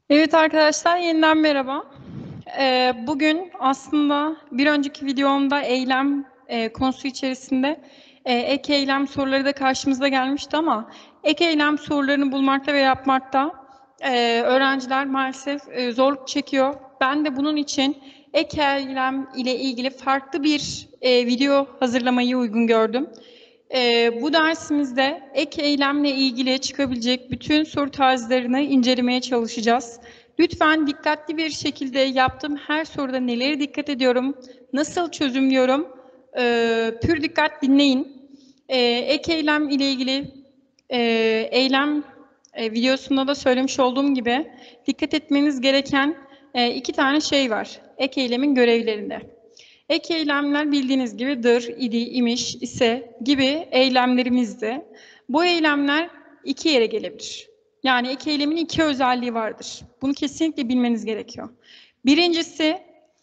Evet arkadaşlar, yeniden merhaba. Bugün aslında bir önceki videomda eylem konusu içerisinde ek eylem soruları da karşımıza gelmişti ama ek eylem sorularını bulmakta ve yapmakta öğrenciler maalesef zorluk çekiyor. Ben de bunun için ek eylem ile ilgili farklı bir video hazırlamayı uygun gördüm. Bu dersimizde ek eylemle ilgili çıkabilecek bütün soru tarzlarını incelemeye çalışacağız. Lütfen dikkatli bir şekilde yaptığım her soruda nelere dikkat ediyorum, nasıl çözümlüyorum, pür dikkat dinleyin. Ek eylem ile ilgili eylem videosunda da söylemiş olduğum gibi dikkat etmeniz gereken iki tane şey var ek eylemin görevlerinde. Ek eylemler bildiğiniz gibi dır, idi, imiş, ise gibi eylemlerimizdi. Bu eylemler iki yere gelebilir. Yani ek eylemin iki özelliği vardır. Bunu kesinlikle bilmeniz gerekiyor. Birincisi,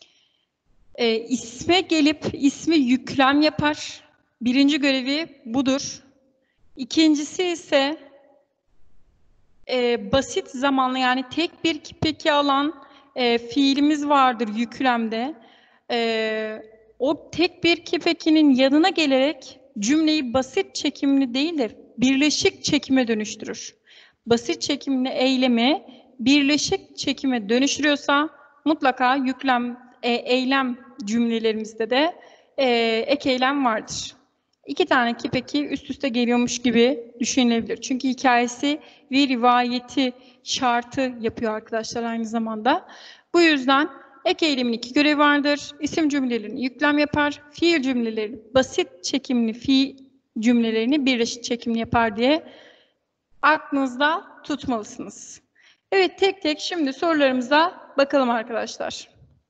isme gelip ismi yüklem yapar. Birinci görevi budur. İkincisi ise basit zamanlı, yani tek bir kipeki alan fiilimiz vardır yüklemde. O tek bir kipekinin yanına gelerek cümleyi basit çekimli değil de birleşik çekime dönüştürür. Basit çekimli eylemi birleşik çekime dönüştürüyorsa mutlaka eylem cümlelerimizde de ek eylem vardır. İki tane kipeki üst üste geliyormuş gibi düşünülebilir. Çünkü hikayesi ve rivayeti şartı yapıyor arkadaşlar aynı zamanda. Bu yüzden ek eylemin iki görevi vardır. İsim cümlelerini yüklem yapar. Fiil cümleleri basit çekimli fiil cümlelerini birleşik çekimli yapar diye aklınızda tutmalısınız. Evet, tek tek şimdi sorularımıza bakalım arkadaşlar.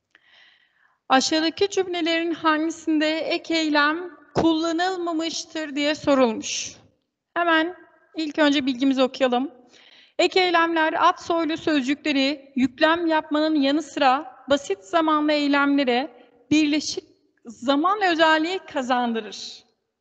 Aşağıdaki cümlelerin hangisinde ek eylem kullanılmamıştır diye sorulmuş. Hemen ilk önce bilgimizi okuyalım. Ek eylemler ad soylu sözcükleri yüklem yapmanın yanı sıra basit zamanlı eylemlere birleşik zaman özelliği kazandırır.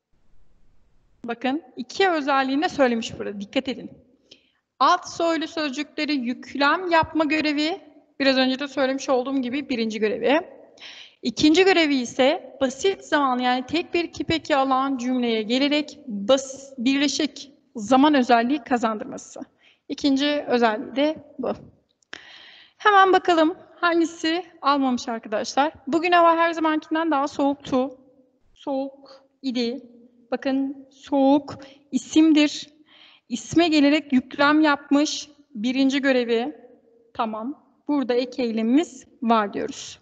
Bakın, iki özelliğini de söylemiş burada. Dikkat edin. Ad soylu sözcükleri yüklem yapma görevi, biraz önce de söylemiş olduğum gibi birinci görevi. İkinci görevi ise basit zamanlı, yani tek bir kipeki alan cümleye gelerek birleşik zaman özelliği kazandırması. İkinci özelliği de bu. Hemen bakalım hangisi almamış arkadaşlar. Bugün hava her zamankinden daha soğuktu. Soğuk idi. Bakın, soğuk isimdir. İsme gelerek yüklem yapmış. Birinci görevi tamam. Burada ek eylemimiz var diyoruz.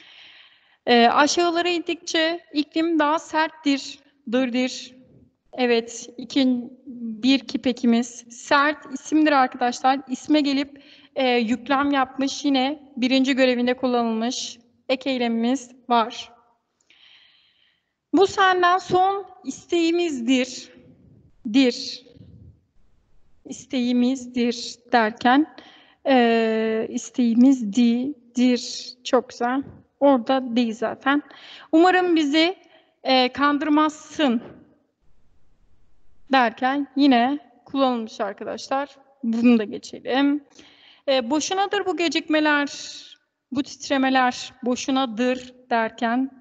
Aşağılara indikçe iklim daha serttir, dırdır. Evet, bir kipekimiz sert isimdir arkadaşlar. İsme gelip yüklem yapmış, yine birinci görevinde kullanılmış ek eylemimiz var. Bu senden son isteğimizdir. İsteğimizdir derken isteğimizdir. Çok güzel. Orada değil zaten. Umarım bizi kandırmazsın derken yine kullanılmış arkadaşlar. Bunu da geçelim. Boşunadır bu gecikmeler, bu titremeler, boşunadır derken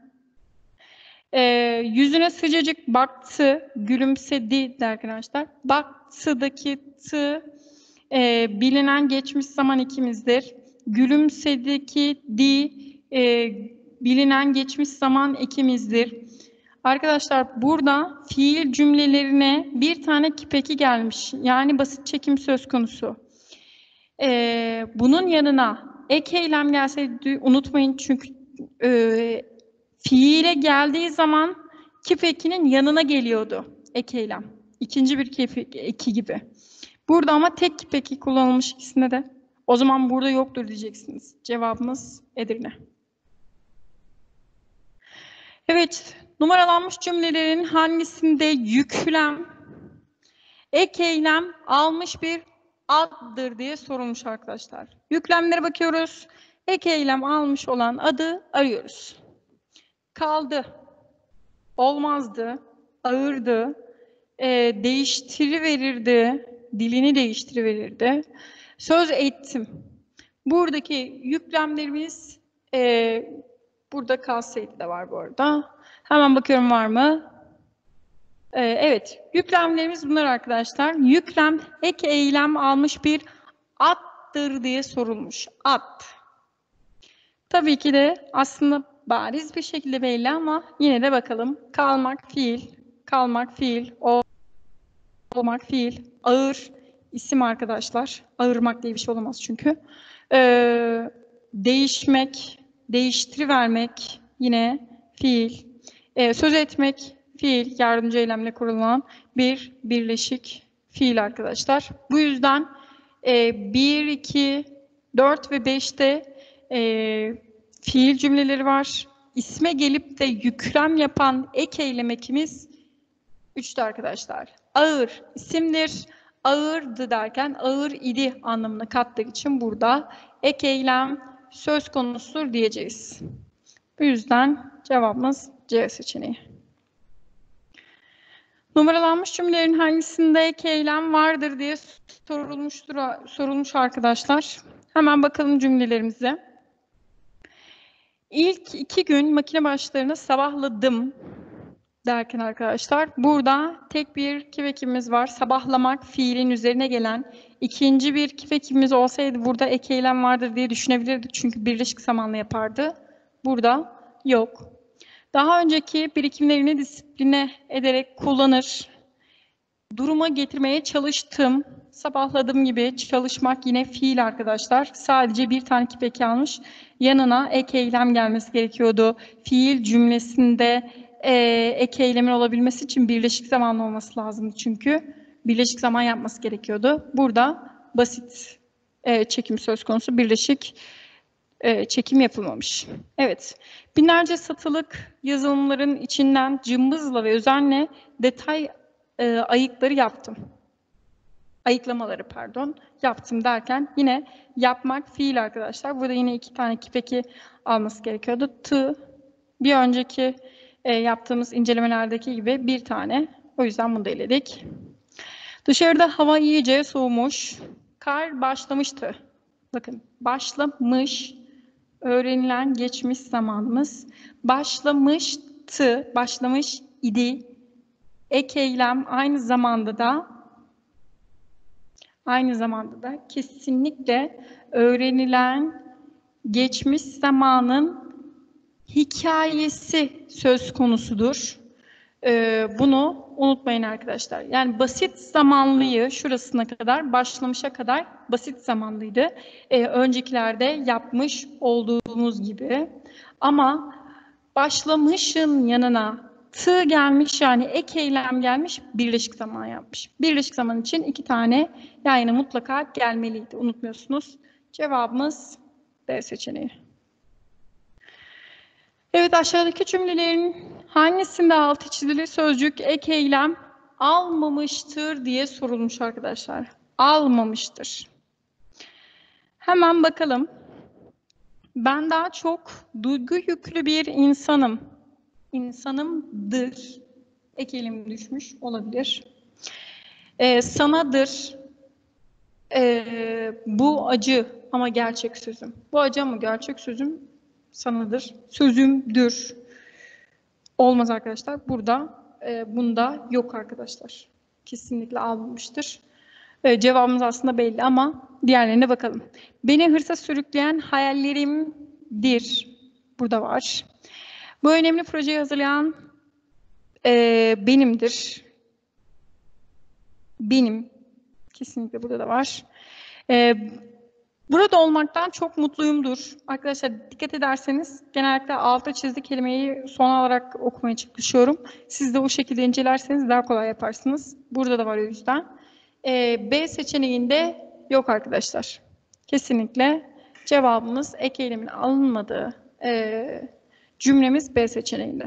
yüzüne sıcacık baktı, gülümsedi derken arkadaşlar. Baktı'daki tı bilinen geçmiş zaman ekimizdir. Gülümsedeki di bilinen geçmiş zaman ekimizdir. Arkadaşlar burada fiil cümlelerine bir tane kipeki gelmiş. Yani basit çekim söz konusu. Bunun yanına ek eylem gelseydi unutmayın, çünkü fiile geldiği zaman kipekinin yanına geliyordu ek eylem. İkinci bir kipeki gibi. Burada ama tek kipeki kullanılmış ikisinde de. O zaman burada yoktur diyeceksiniz. Cevabımız Edirne. Evet, numaralanmış cümlelerin hangisinde yüklem, ek eylem almış bir addır diye sorulmuş arkadaşlar. Yüklemlere bakıyoruz. Ek eylem almış olan adı arıyoruz. Kaldı, olmazdı, ağırdı, değiştiriverirdi, dilini değiştiriverirdi. Söz ettim. Buradaki yüklemlerimiz burada kalsaydı da var bu arada. Hemen bakıyorum var mı? Evet, yüklemlerimiz bunlar arkadaşlar. Yüklem ek eylem almış bir attır diye sorulmuş. At. Tabii ki de aslında bariz bir şekilde belli ama yine de bakalım. Kalmak fiil, kalmak fiil, olmak fiil, ağır isim arkadaşlar. Ağırmak diye bir şey olamaz çünkü. Değişmek, değiştirivermek yine fiil. Söz etmek fiil, yardımcı eylemle kurulan bir birleşik fiil arkadaşlar. Bu yüzden 1, 2, 4 ve 5'te fiil cümleleri var. İsme gelip de yüklem yapan ek eylem ekimiz 3'te arkadaşlar. Ağır isimdir. Ağırdı derken ağır idi anlamına kattığı için burada ek eylem söz konusudur diyeceğiz. Bu yüzden cevabımız C seçeneği. Numaralanmış cümlelerin hangisinde ek eylem vardır diye sorulmuş arkadaşlar. Hemen bakalım cümlelerimize. İlk 2 gün makine başlarına sabahladım derken arkadaşlar burada tek bir kip ekimiz var. Sabahlamak fiilin üzerine gelen ikinci bir kip ekimiz olsaydı burada ek eylem vardır diye düşünebilirdik. Çünkü birleşik zamanla yapardı. Burada yok. Daha önceki birikimlerini disipline ederek kullanır. Duruma getirmeye çalıştım. Sabahladım gibi çalışmak yine fiil arkadaşlar. Sadece bir tane kip eki almış. Yanına ek eylem gelmesi gerekiyordu. Fiil cümlesinde ek eylemin olabilmesi için birleşik zamanlı olması lazımdı çünkü. Birleşik zaman yapması gerekiyordu. Burada basit çekim söz konusu, birleşik çekim yapılmamış. Evet, binlerce satılık yazılımların içinden cımbızla ve özenle detay ayıklamaları yaptım derken yine yapmak fiil arkadaşlar. Burada yine 2 tane kip eki alması gerekiyordu. Bir önceki yaptığımız incelemelerdeki gibi 1 tane. O yüzden bunu da eledik. Dışarıda hava iyice soğumuş. Kar başlamıştı. Bakın başlamış. Öğrenilen geçmiş zamanımız. Başlamıştı. Başlamış idi. Ek eylem aynı zamanda da kesinlikle öğrenilen geçmiş zamanın hikayesi söz konusudur. Bunu unutmayın arkadaşlar. Yani basit zamanlıyı şurasına kadar, başlamışa kadar basit zamanlıydı. Öncekilerde yapmış olduğumuz gibi. Ama başlamışın yanına tı gelmiş, yani ek eylem gelmiş, birleşik zaman yapmış. Birleşik zaman için 2 tane yani mutlaka gelmeliydi. Unutmuyorsunuz. Cevabımız D seçeneği. Evet, aşağıdaki cümlelerin hangisinde altı çizili sözcük ek eylem almamıştır diye sorulmuş arkadaşlar. Almamıştır. Hemen bakalım. Ben daha çok duygu yüklü bir insanım. İnsanımdır. Ek eylem düşmüş olabilir. Sanadır. Bu acı ama gerçek sözüm. Bu acı ama gerçek sözüm sanadır. Sözümdür. Olmaz arkadaşlar. Burada bunda yok arkadaşlar. Kesinlikle almamıştır. Cevabımız aslında belli ama diğerlerine bakalım. Beni hırsa sürükleyen hayallerimdir. Burada var. Bu önemli projeyi hazırlayan benimdir. Benim. Kesinlikle burada da var. Burada olmaktan çok mutluyumdur. Arkadaşlar dikkat ederseniz genellikle alta çizdiği kelimeyi son olarak okumaya çalışıyorum. Siz de o şekilde incelerseniz daha kolay yaparsınız. Burada da var o yüzden. B seçeneğinde yok arkadaşlar. Kesinlikle cevabımız ek eylemin alınmadığı cümlemiz B seçeneğinde.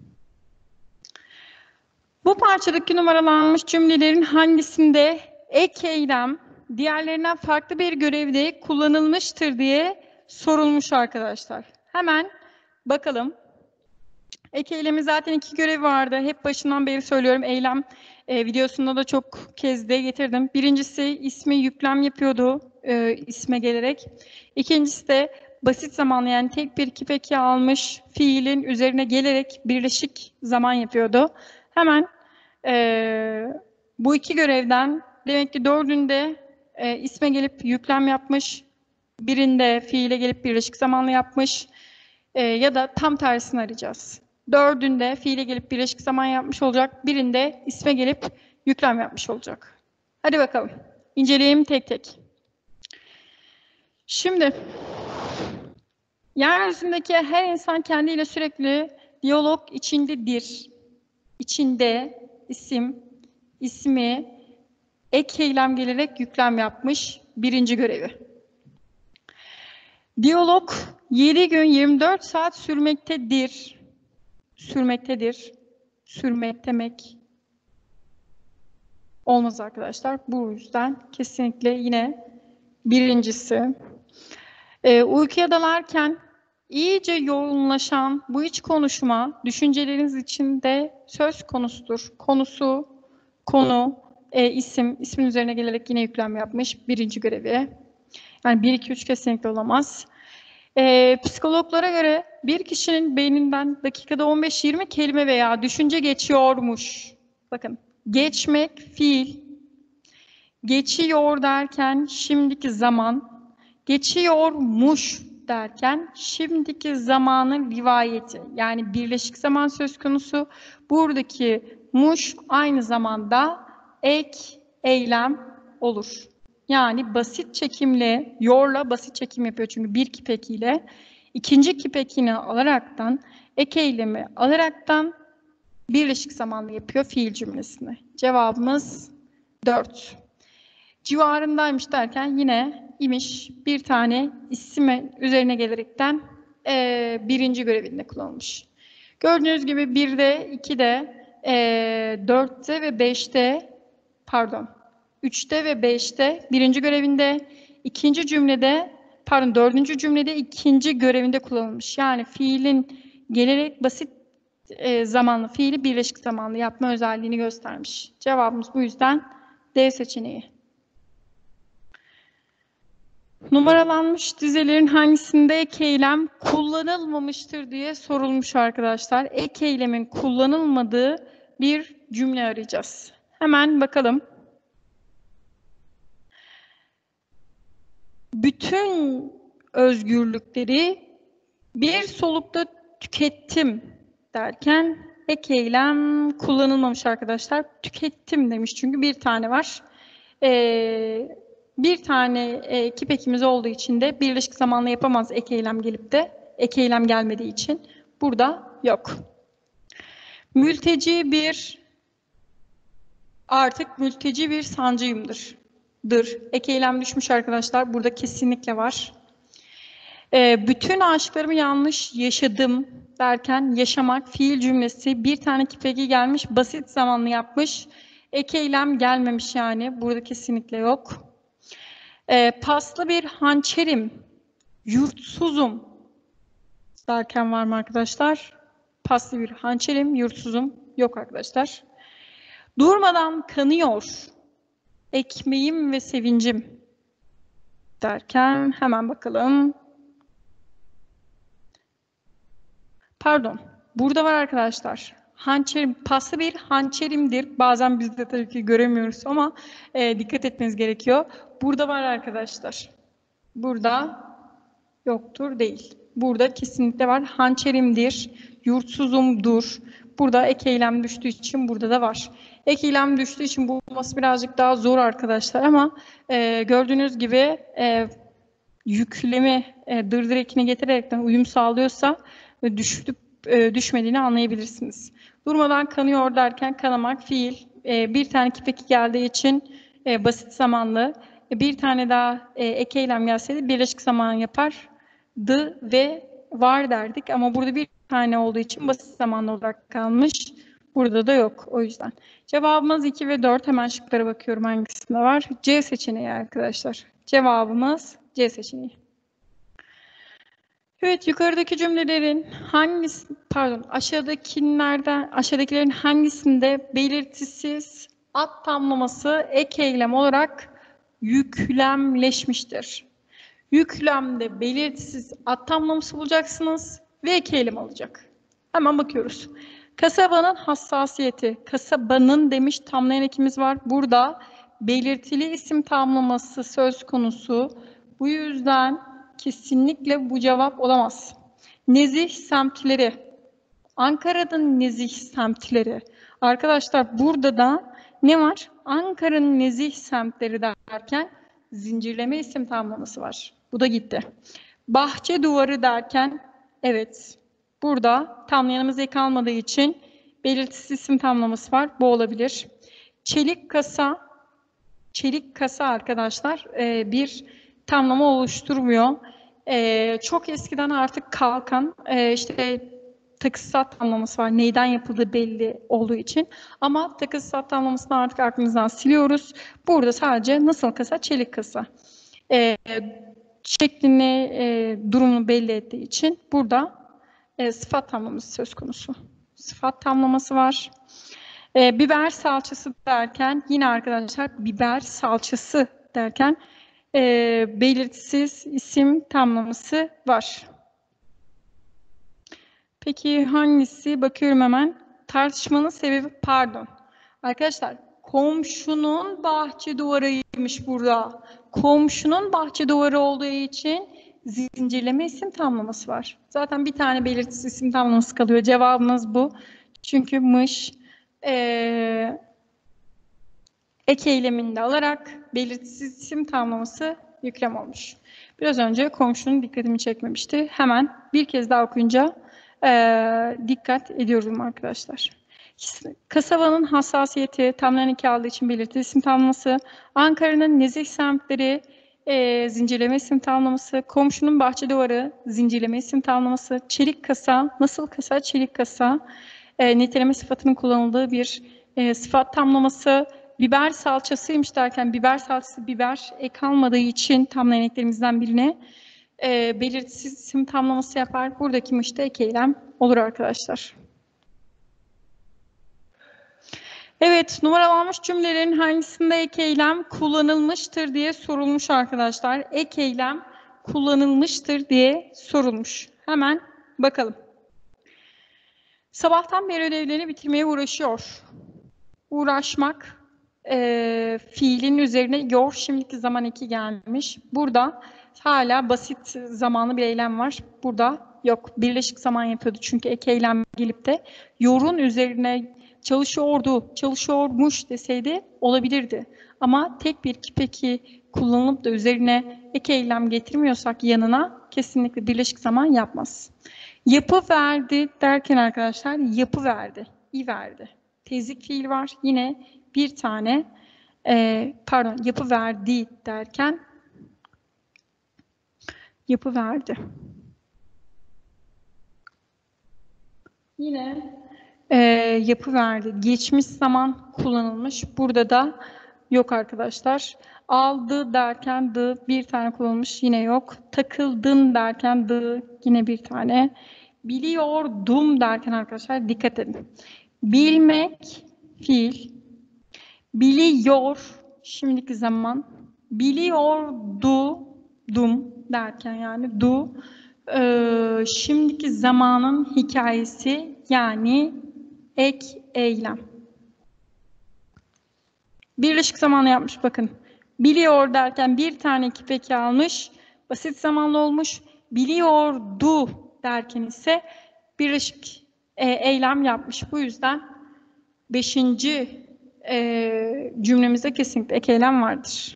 Bu parçadaki numaralanmış cümlelerin hangisinde ek eylem diğerlerinden farklı bir görevde kullanılmıştır diye sorulmuş arkadaşlar. Hemen bakalım. Ek eylemin zaten 2 görevi vardı. Hep başından beri söylüyorum. Eylem videosunda da çok kez de getirdim. Birincisi ismi yüklem yapıyordu isme gelerek. İkincisi de basit zamanlı yani tek bir kipeki almış fiilin üzerine gelerek birleşik zaman yapıyordu. Hemen bu 2 görevden demek ki 4'ünde isme gelip yüklem yapmış, birinde fiile gelip birleşik zamanlı yapmış ya da tam tersini arayacağız. 4'ünde fiile gelip birleşik zaman yapmış olacak, birinde isme gelip yüklem yapmış olacak. Hadi bakalım, inceleyelim tek tek. Şimdi, yeryüzündeki her insan kendiyle sürekli diyalog içindedir. İçinde isim, ismi, ek eylem gelerek yüklem yapmış, birinci görevi. Diyalog 7 gün 24 saat sürmektedir. Sürmektedir. Sürmek demek olmaz arkadaşlar. Bu yüzden kesinlikle yine birincisi. Uykuya dalarken iyice yoğunlaşan bu iç konuşma düşünceleriniz içinde söz konusudur. Konusu, konu, isim, ismin üzerine gelerek yine yüklem yapmış birinci görevi. Yani 1, 2, 3 kesinlikle olamaz. Psikologlara göre bir kişinin beyninden dakikada 15-20 kelime veya düşünce geçiyormuş. Bakın, geçmek fiil, geçiyor derken şimdiki zaman, geçiyormuş derken şimdiki zamanın rivayeti. Yani birleşik zaman söz konusu. Buradaki muş aynı zamanda ek eylem olur. Yani basit çekimle, yorla basit çekim yapıyor çünkü bir kipekiyle. İkinci kipekini alaraktan, ek eylemi alaraktan birleşik zamanlı yapıyor fiil cümlesini. Cevabımız 4. Civarındaymış derken yine imiş bir tane isim üzerine gelerekten birinci görevinde kullanılmış. Gördüğünüz gibi 1'de, 2'de, 4'te ve 5'te, pardon, 3'te ve 5'te birinci görevinde, ikinci cümlede, pardon dördüncü cümlede ikinci görevinde kullanılmış. Yani fiilin gelerek basit zamanlı fiili birleşik zamanlı yapma özelliğini göstermiş. Cevabımız bu yüzden D seçeneği. Numaralanmış dizelerin hangisinde ek eylem kullanılmamıştır diye sorulmuş arkadaşlar. Ek eylemin kullanılmadığı bir cümle arayacağız. Hemen bakalım. Bütün özgürlükleri bir solukta tükettim derken ek eylem kullanılmamış arkadaşlar. Tükettim demiş çünkü bir tane var. Bir tane kipekimiz olduğu için de birleşik zamanla yapamaz ek eylem gelip de ek eylem gelmediği için burada yok. Artık mülteci bir sancıyımdır. Ek eylem düşmüş arkadaşlar. Burada kesinlikle var. Bütün aşklarımı yanlış yaşadım derken yaşamak fiil cümlesi bir tane kipeki gelmiş basit zamanlı yapmış. Ek eylem gelmemiş yani. Burada kesinlikle yok. Paslı bir hançerim, yurtsuzum derken var mı arkadaşlar? Paslı bir hançerim, yurtsuzum yok arkadaşlar. Durmadan kanıyor, ekmeğim ve sevincim derken hemen bakalım. Pardon, burada var arkadaşlar. Hançerim, paslı bir hançerimdir. Bazen biz de tabii ki göremiyoruz ama dikkat etmeniz gerekiyor. Burada var arkadaşlar. Burada yoktur değil. Burada kesinlikle var. Hançerimdir, yurtsuzumdur. Burada ek eylem düştüğü için burada da var. Ek eylem düştüğü için bulması birazcık daha zor arkadaşlar ama gördüğünüz gibi yüklemi dırdır ekine getirerekten uyum sağlıyorsa düşmediğini anlayabilirsiniz. Durmadan kanıyor derken kanamak fiil. Bir tane kipeki geldiği için basit zamanlı. Bir tane daha ek eylem gelseydi birleşik zaman yapardı ve var derdik. Ama burada bir tane olduğu için basit zamanlı olarak kalmış. Burada da yok o yüzden. Cevabımız 2 ve 4. Hemen şıklara bakıyorum hangisinde var. C seçeneği arkadaşlar. Cevabımız C seçeneği. Evet, yukarıdaki cümlelerin aşağıdakilerin hangisinde belirtisiz ad tamlaması ek eylem olarak yüklemleşmiştir? Yüklemde belirtisiz ad tamlaması bulacaksınız ve ek eylem olacak. Hemen bakıyoruz. Kasabanın hassasiyeti. Kasabanın demiş, tamlayan ekimiz var. Burada belirtili isim tamlaması söz konusu. Bu yüzden kesinlikle bu cevap olamaz. Nezih semtleri. Ankara'nın nezih semtleri. Arkadaşlar burada da ne var? Ankara'nın nezih semtleri derken zincirleme isim tamlaması var. Bu da gitti. Bahçe duvarı derken evet. Burada tamlayanımız ek almadığı için belirtisiz isim tamlaması var. Bu olabilir. Çelik kasa. Çelik kasa arkadaşlar bir tamlama oluşturmuyor. Çok eskiden artık kalkan işte takısat tamlaması var. Neyden yapıldığı belli olduğu için. Ama takısat tamlamasını artık aklımızdan siliyoruz. Burada sadece nasıl kasa? Çelik kasa. Şeklini, durumunu belli ettiği için burada sıfat tamlaması söz konusu. Sıfat tamlaması var. Biber salçası derken yine arkadaşlar biber salçası derken belirtisiz isim tamlaması var. Peki hangisi? Bakıyorum hemen. Tartışmanın sebebi pardon. Arkadaşlar komşunun bahçe duvarıymış burada. Komşunun bahçe duvarı olduğu için zincirleme isim tamlaması var. Zaten bir tane belirtisiz isim tamlaması kalıyor. Cevabımız bu. Çünkü mış ek eylemini de alarak belirtisiz isim tamlaması yüklem olmuş. Biraz önce komşunun dikkatimi çekmemişti. Hemen bir kez daha okuyunca dikkat ediyorum arkadaşlar. Kasabanın hassasiyeti tamlayan iki aldığı için belirtili isim tamlaması. Ankara'nın nezih semtleri zincirleme isim tamlaması. Komşunun bahçe duvarı zincirleme isim tamlaması. Çelik kasa, nasıl kasa? Çelik kasa. Niteleme sıfatının kullanıldığı bir sıfat tamlaması. Biber salçasıymış derken biber salçası biber ek almadığı için tamlayan eklerimizden birine belirtisiz isim tamlaması yapar. Buradaki mışta ek eylem olur arkadaşlar. Evet, numaralanmış cümlelerin hangisinde ek eylem kullanılmıştır diye sorulmuş arkadaşlar. Ek eylem kullanılmıştır diye sorulmuş. Hemen bakalım. Sabahtan beri ödevlerini bitirmeye uğraşıyor. Uğraşmak fiilin üzerine yor şimdiki zaman eki gelmiş. Burada hala basit zamanlı bir eylem var. Burada yok. Birleşik zaman yapıyordu çünkü ek eylem gelip de yorun üzerine çalışıyordu, çalışıyormuş deseydi olabilirdi. Ama tek bir kipeki kullanılıp da üzerine ek eylem getirmiyorsak yanına kesinlikle birleşik zaman yapmaz. Yapı verdi derken arkadaşlar yapı verdi, i verdi. Tezik fiil var. Yine bir tane yapı verdi derken yapı verdi. Yine yapı verdi. Geçmiş zaman kullanılmış. Burada da yok arkadaşlar. Aldı derken dı bir tane kullanılmış. Yine yok. Takıldın derken dı yine bir tane. Biliyordum derken arkadaşlar dikkat edin. Bilmek fiil. Biliyor şimdiki zaman. Biliyordum derken yani du şimdiki zamanın hikayesi yani ek eylem. Birleşik zamanlı yapmış bakın. Biliyor derken bir tane kipeki almış. Basit zamanlı olmuş. Biliyordu derken ise birleşik eylem yapmış. Bu yüzden 5. Cümlemizde kesinlikle ek eylem vardır.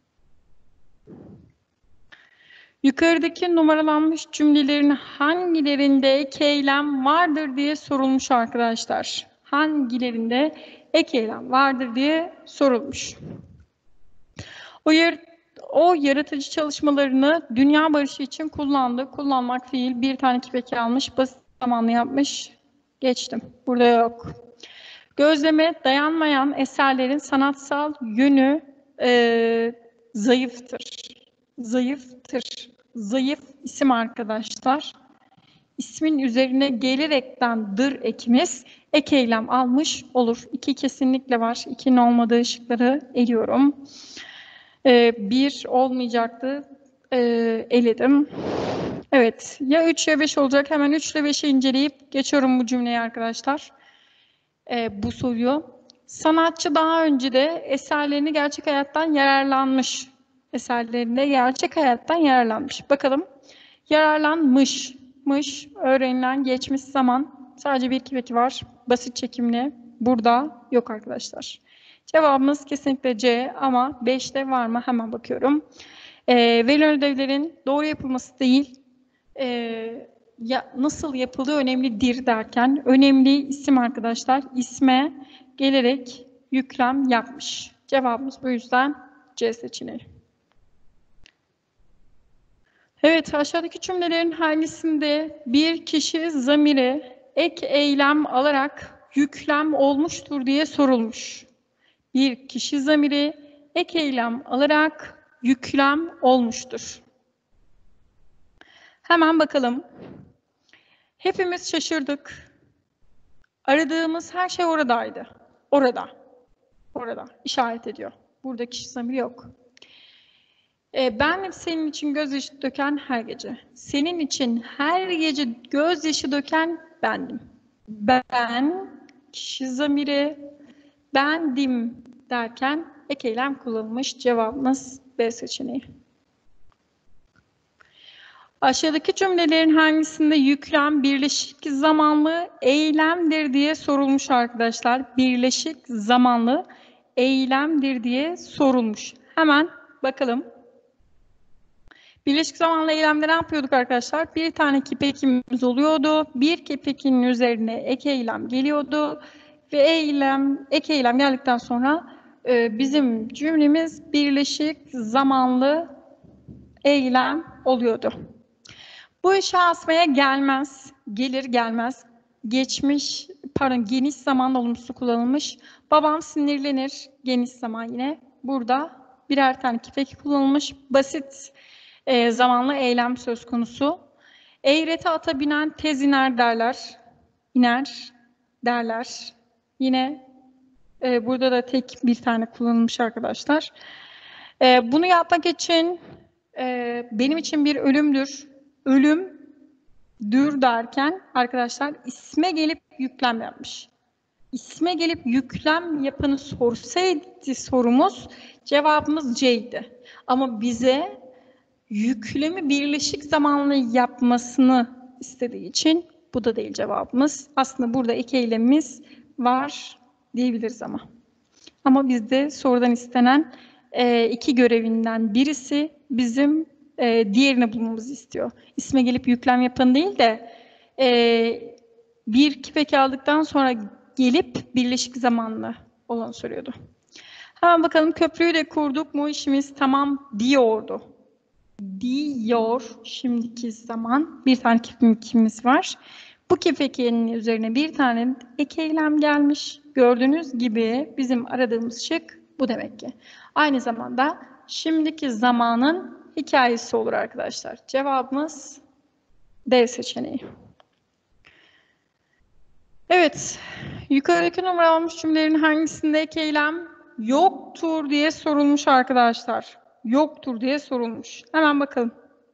Yukarıdaki numaralanmış cümlelerin hangilerinde ek eylem vardır diye sorulmuş arkadaşlar. Hangilerinde ek eylem vardır diye sorulmuş. O yaratıcı çalışmalarını dünya barışı için kullandı. Kullanmak fiil. Bir tane kipeki almış. Basit zamanlı yapmış. Geçtim. Burada yok. Gözleme dayanmayan eserlerin sanatsal yönü zayıftır. Zayıftır. Zayıf isim arkadaşlar. ismin üzerine gelerekten dır ekimiz ek eylem almış olur. 2 kesinlikle var. 2'nin olmadığı şıkları eliyorum. 1 olmayacaktı. Eledim. Evet. Ya 3 ya 5 olacak. Hemen 3 ile 5'i inceleyip geçiyorum bu cümleyi arkadaşlar. Bu soruyu. Sanatçı daha önce de eserlerini gerçek hayattan yararlanmış. Eserlerinde gerçek hayattan yararlanmış. Bakalım. Yararlanmış. Öğrenilen geçmiş zaman. Sadece bir kipeki var. Basit çekimli. Burada yok arkadaşlar. Cevabımız kesinlikle C ama 5'te var mı? Hemen bakıyorum. Verilen ödevlerin doğru yapılması değil, nasıl yapıldığı önemlidir derken, önemli isim arkadaşlar, isme gelerek yüklem yapmış. Cevabımız bu yüzden C seçeneği. Evet, aşağıdaki cümlelerin hangisinde bir kişi zamiri ek eylem alarak yüklem olmuştur diye sorulmuş. Bir kişi zamiri ek eylem alarak yüklem olmuştur. Hemen bakalım. Hepimiz şaşırdık. Aradığımız her şey oradaydı. Orada. İşaret ediyor. Burada kişi zamiri yok. Ben senin için gözyaşı döken her gece. Senin için her gece gözyaşı döken bendim. Ben, kişi zamiri, bendim derken ek eylem kullanılmış. Cevabımız B seçeneği. Aşağıdaki cümlelerin hangisinde yüklem birleşik zamanlı eylemdir diye sorulmuş arkadaşlar. Birleşik zamanlı eylemdir diye sorulmuş. Hemen bakalım. Birleşik zamanlı eylemde ne yapıyorduk arkadaşlar? Bir tane kipekimiz oluyordu. Bir kipekinin üzerine ek eylem geliyordu. Ve ek eylem geldikten sonra bizim cümlemiz birleşik zamanlı eylem oluyordu. Bu işe asmaya gelmez, gelir gelmez. Geniş zaman olumsuz kullanılmış. Babam sinirlenir, geniş zaman yine. Burada birer tane kipek kullanılmış. Basit zamanlı eylem söz konusu. Eğreti ata binen tez iner derler. İner derler. Yine burada da tek bir tane kullanılmış arkadaşlar. Bunu yapmak için benim için bir ölümdür. Ölümdür derken arkadaşlar isme gelip yüklem yapmış. İsme gelip yüklem yapanı sorsaydı sorumuz cevabımız C'ydi. Ama bize yüklemi birleşik zamanlı yapmasını istediği için bu da değil cevabımız. Aslında burada ek eylemimiz var diyebiliriz ama. Ama bizde sorudan istenen 2 görevinden birisi bizim diğerini bulmamızı istiyor. İsme gelip yüklem yapan değil de bir kipeki aldıktan sonra gelip birleşik zamanlı olanı soruyordu. Hemen bakalım köprüyü de kurduk mu işimiz tamam diyordu. Diyor şimdiki zaman. Bir tane kipekimiz var. Bu kipekinin üzerine bir tane ek eylem gelmiş. Gördüğünüz gibi bizim aradığımız şık bu demek ki. Aynı zamanda şimdiki zamanın hikayesi olur arkadaşlar. Cevabımız D seçeneği. Evet. Yukarıdaki numaralanmış cümlelerin hangisinde ek eylem yoktur diye sorulmuş arkadaşlar. Yoktur diye sorulmuş. Hemen bakalım.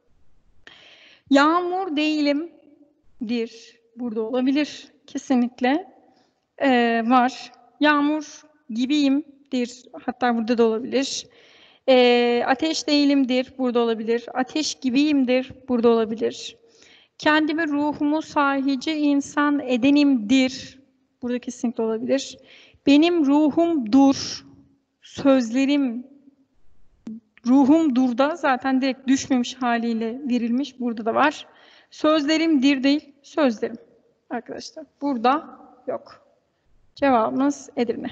Yağmur değilimdir. Burada olabilir. Kesinlikle var. Yağmur gibiyimdir. Hatta burada da olabilir. Ateş değilimdir. Burada olabilir. Ateş gibiyimdir. Burada olabilir. Kendimi ruhumu sahici insan edenimdir. Burada kesinlikle olabilir. Benim ruhumdur. Sözlerim ruhumdur da zaten direkt düşmemiş haliyle verilmiş. Burada da var. Sözlerimdir değil, sözlerim. Arkadaşlar burada yok. Cevabımız Edirne.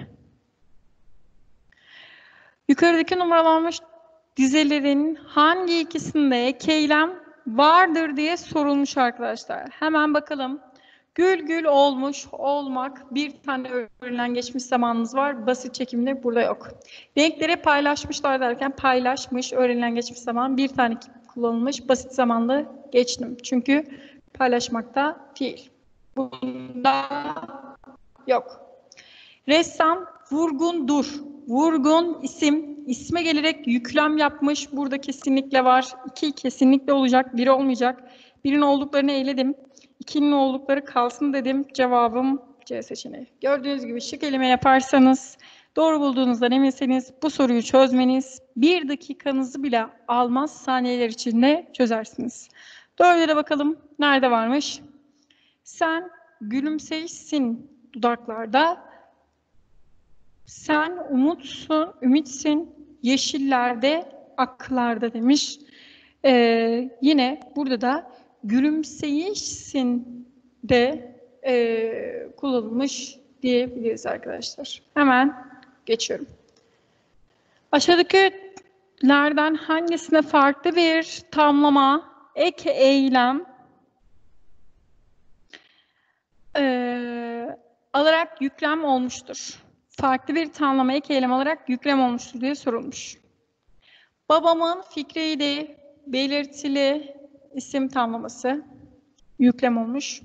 Yukarıdaki numaralanmış dizelerin hangi ikisinde ek eylem vardır diye sorulmuş arkadaşlar. Hemen bakalım. Gül gül olmuş, olmak. Bir tane öğrenilen geçmiş zamanımız var. Basit çekimde burada yok. Renkleri paylaşmışlar derken paylaşmış, öğrenilen geçmiş zaman. Bir tane kullanılmış. Basit zamanlı geçtim. Çünkü Paylaşmakta fiil. Bunda yok. Ressam vurgundur. Vurgun isim. İsme gelerek yüklem yapmış. Burada kesinlikle var. 2 kesinlikle olacak. 1 olmayacak. 1'in olduklarını eledim. 2'nin oldukları kalsın dedim. Cevabım C seçeneği. Gördüğünüz gibi şık eleme yaparsanız, doğru bulduğunuzdan eminseniz bu soruyu çözmeniz 1 dakikanızı bile almaz, saniyeler içinde çözersiniz. 4'e de bakalım. Nerede varmış? Sen gülümseyişsin dudaklarda. Sen umutsun, ümitsin, yeşillerde, aklarda demiş. Yine burada da gülümseyişsin de kullanılmış diyebiliriz arkadaşlar. Hemen geçiyorum. Aşağıdakilerden hangisine farklı bir tamlama, ek eylem alarak yüklem olmuştur? Farklı bir tamlama, ek eylem alarak yüklem olmuştur diye sorulmuş. Babamın fikriydi, belirtili isim tamlaması, yüklem olmuş.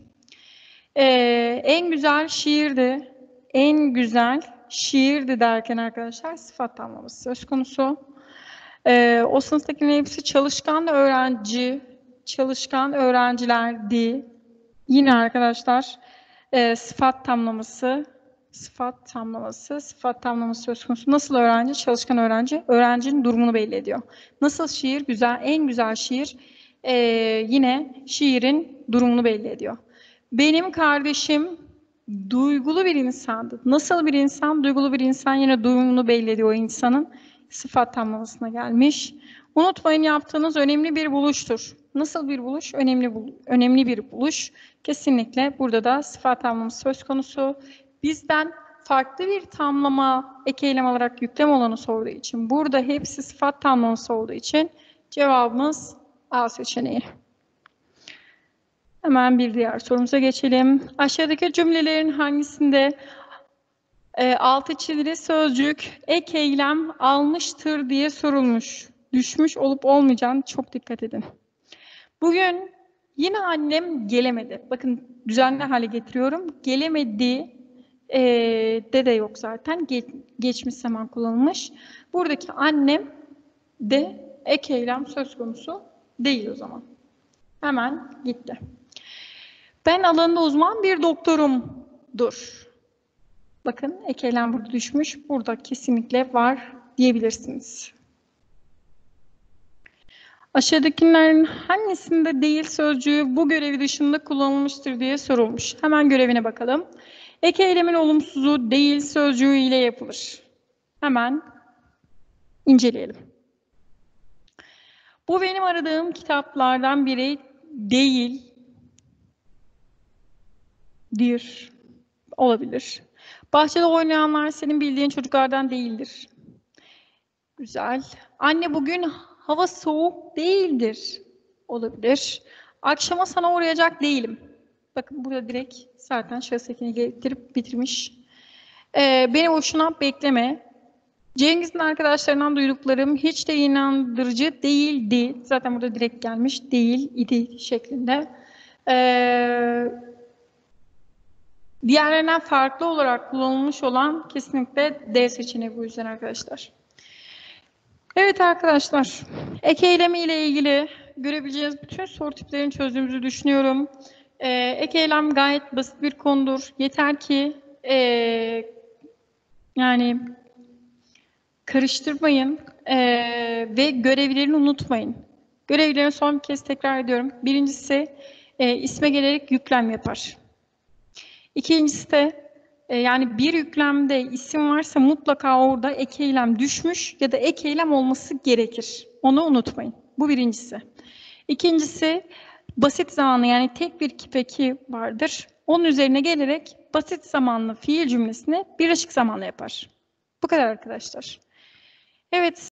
En güzel şiirdi, en güzel şiirdi derken arkadaşlar sıfat tamlaması söz konusu. O sınıftakilerin hepsi çalışkan öğrenci, çalışkan öğrencilerdi. Yine arkadaşlar sıfat tamlaması söz konusu. Nasıl öğrenci? Çalışkan öğrenci. Öğrencinin durumunu belli ediyor. Nasıl şiir? Güzel, en güzel şiir. Yine şiirin durumunu belli ediyor. Benim kardeşim duygulu bir insandı. Nasıl bir insan? Duygulu bir insan, yine durumunu belli ediyor o insanın. Sıfat tamlamasına gelmiş. Unutmayın, yaptığınız önemli bir buluştur. Nasıl bir buluş? Önemli bir buluş. Kesinlikle burada da sıfat tamlaması söz konusu. Bizden farklı bir tamlama, ek eylem olarak yüklem olanı sorduğu için, burada hepsi sıfat tamlaması olduğu için cevabımız A seçeneği. Hemen bir diğer sorumuza geçelim. Aşağıdaki cümlelerin hangisinde altı çizili sözcük ek eylem almıştır diye sorulmuş. Düşmüş olup olmayacağını çok dikkat edin. Bugün yine annem gelemedi. Bakın düzenli hale getiriyorum. Gelemedi de yok zaten. Geçmiş zaman kullanılmış. Buradaki annem de ek eylem söz konusu değil o zaman. Hemen gitti. Ben alanında uzman bir doktorumdur. Bakın ek eylem burada düşmüş. Burada kesinlikle var diyebilirsiniz. Aşağıdakilerin hangisinde değil sözcüğü bu görevi dışında kullanılmıştır diye sorulmuş. Hemen görevine bakalım. Ek eylemin olumsuzu değil sözcüğü ile yapılır. Hemen inceleyelim. Bu benim aradığım kitaplardan biri değildir. Olabilir. Bahçede oynayanlar senin bildiğin çocuklardan değildir. Güzel. Anne bugün hava soğuk değildir. Olabilir. Akşama sana uğrayacak değilim. Bakın burada direkt zaten şahıs ekini getirip bitirmiş. Beni boşuna bekleme. Cengiz'in arkadaşlarından duyduklarım hiç de inandırıcı değildi. Zaten burada direkt gelmiş. Değil idi şeklinde. Diğerlerinden farklı olarak kullanılmış olan kesinlikle D seçeneği bu yüzden arkadaşlar. Evet arkadaşlar, ek eylemi ile ilgili görebileceğiniz bütün soru tiplerini çözdüğümüzü düşünüyorum. Ek eylem gayet basit bir konudur. Yeter ki yani karıştırmayın ve görevlerini unutmayın. Görevlerini son bir kez tekrar ediyorum. Birincisi isme gelerek yüklem yapar. İkincisi de yani bir yüklemde isim varsa mutlaka orada ek eylem düşmüş ya da ek eylem olması gerekir. Onu unutmayın. Bu birincisi. İkincisi basit zamanlı, yani tek bir kipeki vardır. Onun üzerine gelerek basit zamanlı fiil cümlesini birleşik zamanlı yapar. Bu kadar arkadaşlar. Evet.